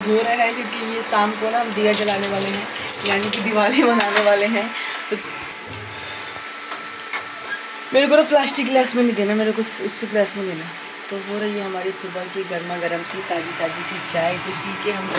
धो रहे हैं क्योंकि ये शाम को ना हम दिया जलाने वाले हैं, यानी कि दिवाली मनाने वाले हैं। तो मेरे को ना प्लास्टिक ग्लास में नहीं देना, मेरे को उस ग्लास में देना। तो हो रही है हमारी सुबह की गर्मा गर्म सी ताज़ी सी चाय, इसे पी के हम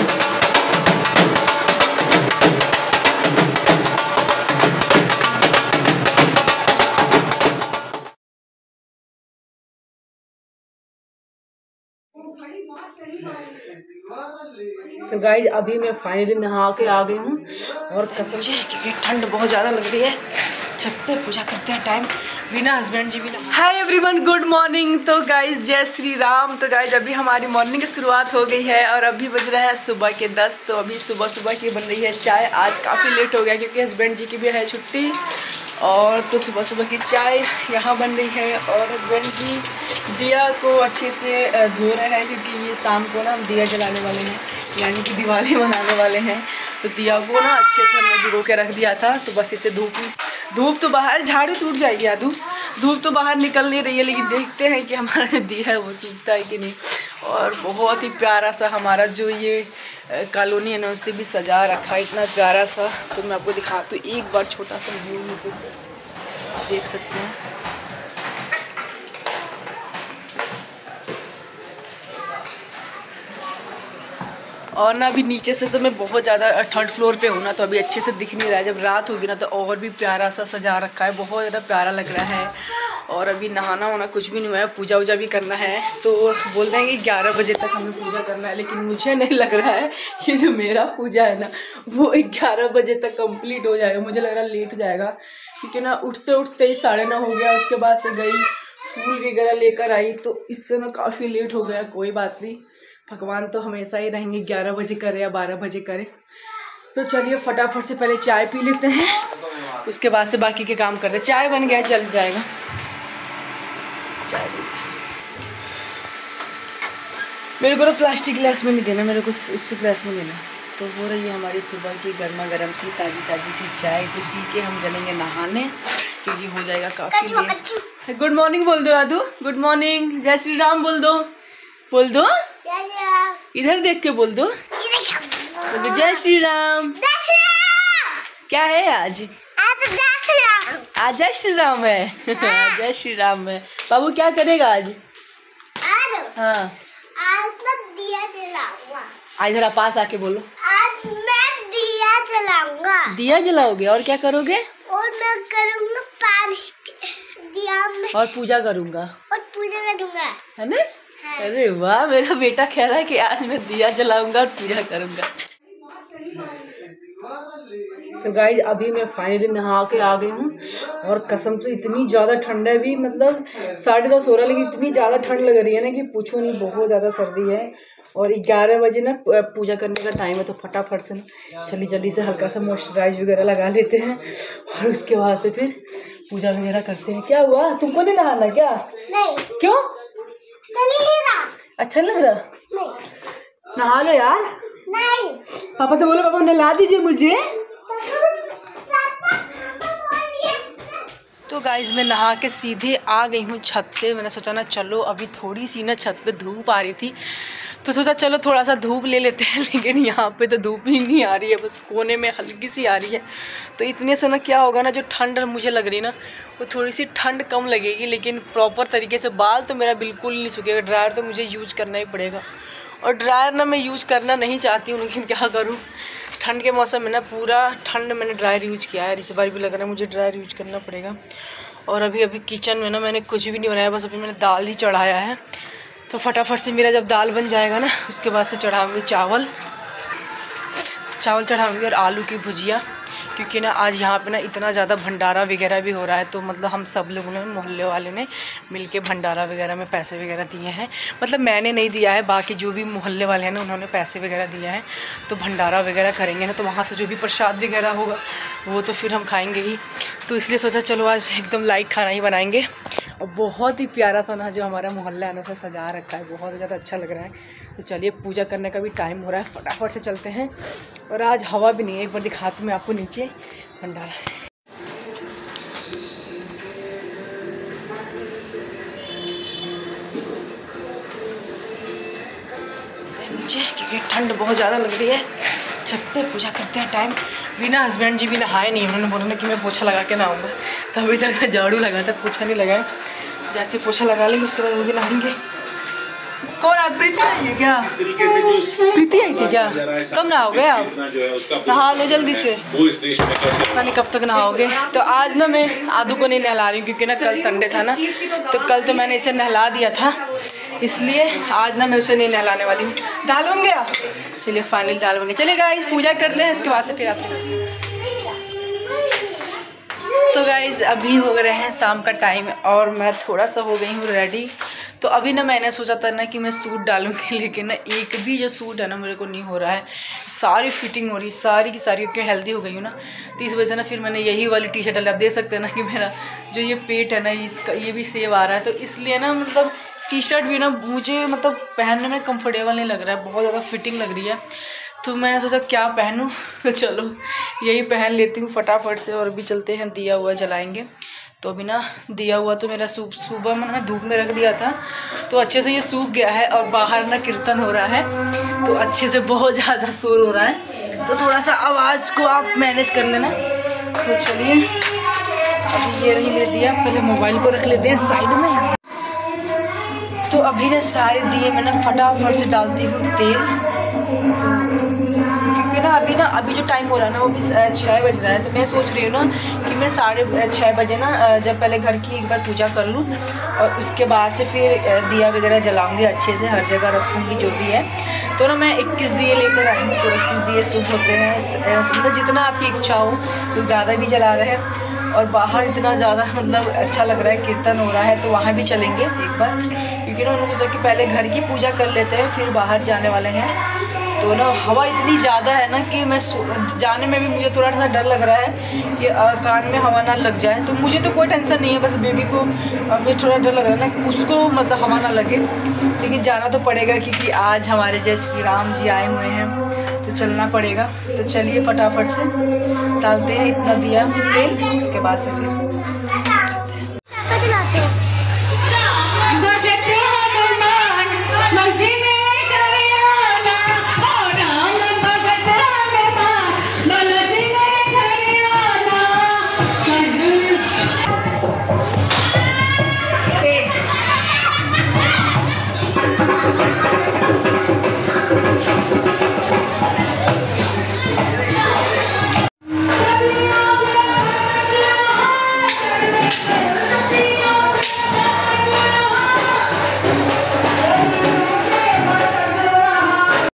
तो गाइज अभी मैं फाइनली नहा के आ गई हूँ और कसम से क्योंकि ठंड बहुत ज़्यादा लग रही है। छत पे पूजा करते हैं टाइम बिना हस्बैंड जी भी ना। Hi everyone, good morning. तो गाइज जय श्री राम। तो गाइज अभी हमारी मॉर्निंग की शुरुआत हो गई है और अभी बज रहे हैं सुबह के 10। तो अभी सुबह की बन रही है चाय। आज काफ़ी लेट हो गया क्योंकि हस्बैंड जी की भी है छुट्टी, और तो सुबह की चाय यहाँ बन रही है। और हस्बैंड जी दिया को अच्छे से धो रहे हैं क्योंकि ये शाम को ना हम दिया जलाने वाले हैं, यानी कि दिवाली मनाने वाले हैं। तो दिया को ना अच्छे से हमने भिगो के रख दिया था। तो बस इसे धूप तो बाहर, झाड़ू टूट जाएगी यादू, धूप तो बाहर निकल नहीं रही है, लेकिन देखते हैं कि हमारा जो दिया है वो सूखता है कि नहीं। और बहुत ही प्यारा सा हमारा जो ये कॉलोनी है ना उससे भी सजा रखा है, इतना प्यारा सा। तो मैं आपको दिखाती हूँ एक बार छोटा सा व्यू नीचे से, देख सकते हैं। और ना अभी नीचे से तो मैं बहुत ज़्यादा 3rd फ्लोर पे हूँ ना, तो अभी अच्छे से दिख नहीं रहा है। जब रात होगी ना तो और भी प्यारा सा सजा रखा है, बहुत ज़्यादा प्यारा लग रहा है। और अभी नहाना होना कुछ भी नहीं हुआ है, पूजा वूजा भी करना है। तो बोल रहे हैं कि 11 बजे तक हमें पूजा करना है, लेकिन मुझे नहीं लग रहा है कि जो मेरा पूजा है ना वो 11 बजे तक कंप्लीट हो जाएगा। मुझे लग रहा है लेट हो जाएगा क्योंकि ना उठते उठते ही 9:30 हो गया। उसके बाद से गई फूल वगैरह लेकर आई, तो इससे ना काफ़ी लेट हो गया। कोई बात नहीं, भगवान तो हमेशा ही रहेंगे, 11 बजे करे या 12 बजे करे। तो चलिए फटाफट से पहले चाय पी लेते हैं, उसके बाद से बाकी के काम करते हैं। चाय बन गया, चल जाएगा। चाय मेरे को ना प्लास्टिक ग्लास में नहीं देना, मेरे को उस ग्लास में देना। तो हो रही है हमारी सुबह की गर्मा गर्म सी ताज़ी सी चाय, इसे पी के हम चलेंगे नहाने क्योंकि हो जाएगा काफ़ी लेट। गुड मॉर्निंग बोल दो यादू, गुड मॉर्निंग। जय श्री राम बोल दो, बोल दो, इधर देख के बोल दो, जय श्री राम। क्या है आज जय श्री राम है। जय श्री राम है। बाबू क्या करेगा आज? हाँ आज मैं दिया जलाऊंगा। इधर पास आके बोलो। आज मैं दिया जलाऊंगा। दिया जलाओगे और क्या करोगे? और मैं करूंगा पानी दिया में, और पूजा करूंगा, और पूजा करूंगा, है ना? हाँ। अरे वाह, मेरा बेटा कह रहा है कि आज मैं दिया जलाऊंगा और पूजा करूंगा। तो गाइज अभी मैं फाइनली नहा के आ गई हूँ और कसम से इतनी ज़्यादा ठंड है। अभी मतलब 10:30 हो रहा है, लेकिन इतनी ज़्यादा ठंड लग रही है ना कि पूछो नहीं, बहुत ज़्यादा सर्दी है। और 11 बजे ना पूजा करने का टाइम है, तो फटाफट से ना जल्दी से हल्का सा मॉइस्चराइज वगैरह लगा लेते हैं और उसके बाद से फिर पूजा वगैरह करते हैं। क्या हुआ, तुमको नहीं नहाना क्या? नहीं। क्यों? अच्छा लग रहा? नहीं। नहा लो यार। नहीं। पापा से बोलो, पापा नहला दीजिए मुझे। तो गाइज मैं नहा के सीधे आ गई हूँ छत पे। मैंने सोचा ना चलो अभी थोड़ी सी ना छत पे धूप आ रही थी, तो सोचा चलो थोड़ा सा धूप ले लेते हैं, लेकिन यहाँ पे तो धूप ही नहीं आ रही है, बस कोने में हल्की सी आ रही है। तो इतने से ना क्या होगा ना, जो ठंड मुझे लग रही है ना वो थोड़ी सी ठंड कम लगेगी, लेकिन प्रॉपर तरीके से बाल तो मेरा बिल्कुल नहीं सूखेगा। ड्रायर तो मुझे यूज़ करना ही पड़ेगा, और ड्रायर ना मैं यूज़ करना नहीं चाहती हूँ, लेकिन क्या करूँ, ठंड के मौसम में ना पूरा ठंड मैंने ड्रायर यूज़ किया है। इस बार भी लग रहा है मुझे ड्रायर यूज़ करना पड़ेगा। और अभी किचन में ना मैंने कुछ भी नहीं बनाया, बस अभी मैंने दाल ही चढ़ाया है। तो फटाफट से मेरा जब दाल बन जाएगा ना उसके बाद से चढ़ाऊँगी चावल चढ़ाऊँगी और आलू की भुजिया, क्योंकि ना आज यहाँ पे ना इतना ज़्यादा भंडारा वगैरह भी हो रहा है। तो मतलब हम सब लोगों ने, मोहल्ले वाले ने मिलके भंडारा वगैरह में पैसे वगैरह दिए हैं। मतलब मैंने नहीं दिया है, बाकी जो भी मोहल्ले वाले हैं ना उन्होंने पैसे वगैरह दिया है। तो भंडारा वगैरह करेंगे ना, तो वहाँ से जो भी प्रसाद वगैरह होगा वो तो फिर हम खाएँगे ही। तो इसलिए सोचा चलो आज एकदम लाइट खाना ही बनाएंगे। और बहुत ही प्यारा सा ना जो हमारा मोहल्ला है ना उसे सजा रखा है, बहुत ज़्यादा अच्छा लग रहा है। तो चलिए पूजा करने का भी टाइम हो रहा है, फटाफट से चलते हैं। और आज हवा भी नहीं है, एक बार दिखाती हूँ मैं आपको नीचे भंडारा है नीचे, क्योंकि ठंड बहुत ज़्यादा लग रही है। छत पे पूजा करते हैं टाइम बिना हस्बैंड जी भी नहाए नहीं। उन्होंने बोला ना कि मैं पोछा लगा के नहाऊंगा, तो अभी तक झाड़ू लगा था, पोछा नहीं लगाया। जैसे पोछा लगा लेंगे उसके बाद वो भी नहाएंगे। कौन आप? प्रीति आई है क्या? प्रीति आई थी क्या? कब नहाओगे आप? नहा लो जल्दी से, पता नहीं कब तक नहाओगे। तो आज ना मैं आदू को नहीं नहला रही हूँ क्योंकि ना कल संडे था ना, तो कल तो मैंने इसे नहला दिया था, इसलिए आज ना मैं उसे नहीं नहलाने वाली हूँ। दाल बन गया? चलिए फाइनल दाल बन गया। चलिए गाइस पूजा करते हैं, उसके बाद से फिर आपसे। तो गाइज अभी हो रहे हैं शाम का टाइम और मैं थोड़ा सा हो गई हूँ रेडी। तो अभी ना मैंने सोचा था ना कि मैं सूट डालूंगी, लेकिन ना एक भी जो सूट है ना मेरे को नहीं हो रहा है। सारी फिटिंग हो रही सारी की सारी, क्योंकि हेल्दी हो गई हूँ ना, तो इस वजह से ना फिर मैंने यही वाली टी शर्ट डाली। आप देख सकते हैं ना कि मेरा जो ये पेट है ना इसका ये भी सेव आ रहा है, तो इसलिए ना मतलब टी शर्ट भी ना मुझे मतलब पहनने में कंफर्टेबल नहीं लग रहा है, बहुत ज़्यादा फिटिंग लग रही है। तो मैंने सोचा क्या पहनूं, तो चलो यही पहन लेती हूँ फटाफट से। और अभी चलते हैं, दिया हुआ जलाएंगे। तो अभी ना दिया हुआ तो मेरा सुबह मैंने धूप में रख दिया था, तो अच्छे से ये सूख गया है। और बाहर ना कीर्तन हो रहा है, तो अच्छे से बहुत ज़्यादा शोर हो रहा है, तो थोड़ा सा आवाज़ को आप मैनेज कर लेना। तो चलिए अभी ये रही मेरे दिया, पहले मोबाइल को रख लेते हैं साइड में। तो अभी ना सारे दिए मैंने फटाफट से डालती हूँ तेल। तो क्योंकि ना अभी जो टाइम हो रहा है ना वो भी 6 बज रहा है, तो मैं सोच रही हूँ ना कि मैं 6:30 बजे ना जब पहले घर की एक बार पूजा कर लूँ और उसके बाद से फिर दिया वगैरह जलाऊंगी, अच्छे से हर जगह रखूँगी जो भी है। तो ना मैं 21 दिए लेकर आई हूँ, तो 21 दिए शुभ होते हैं, मतलब जितना आपकी इच्छा हो। लोग ज़्यादा भी जला रहे हैं और बाहर इतना ज़्यादा मतलब अच्छा लग रहा है, कीर्तन हो रहा है, तो वहाँ भी चलेंगे एक बार। क्योंकि ना उन्होंने सोचा कि पहले घर की पूजा कर लेते हैं फिर बाहर जाने वाले हैं। तो ना हवा इतनी ज़्यादा है ना कि मैं जाने में भी मुझे थोड़ा सा डर लग रहा है कि कान में हवा ना लग जाए। तो मुझे तो कोई टेंशन नहीं है, बस बेबी को मुझे थोड़ा डर लग रहा है ना कि उसको मतलब हवा ना लगे, लेकिन जाना तो पड़ेगा क्योंकि आज हमारे जय श्री राम जी आए हुए हैं, तो चलना पड़ेगा। तो चलिए फटाफट से डालते हैं इतना दिया तेल, उसके बाद से फिर